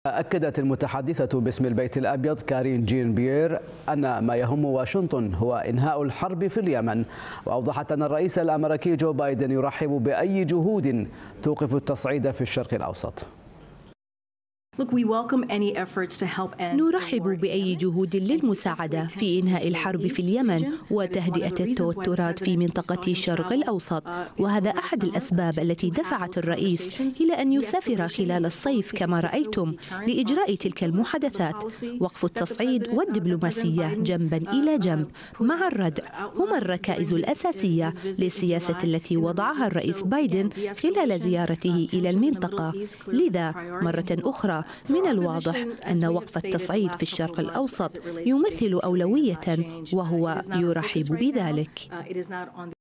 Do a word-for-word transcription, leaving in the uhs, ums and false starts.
أكدت المتحدثة باسم البيت الأبيض كارين جين بيير أن ما يهم واشنطن هو إنهاء الحرب في اليمن، وأوضحت أن الرئيس الأمريكي جو بايدن يرحب بأي جهود توقف التصعيد في الشرق الأوسط. نرحب بأي جهود للمساعدة في إنهاء الحرب في اليمن وتهدئة التوترات في منطقة الشرق الأوسط، وهذا أحد الأسباب التي دفعت الرئيس إلى أن يسافر خلال الصيف كما رأيتم لإجراء تلك المحادثات. وقف التصعيد والدبلوماسية جنبا إلى جنب مع الردع هما الركائز الأساسية للسياسة التي وضعها الرئيس بايدن خلال زيارته إلى المنطقة. لذا مرة أخرى من الواضح أن وقف التصعيد في الشرق الأوسط يمثل أولوية، وهو يرحب بذلك.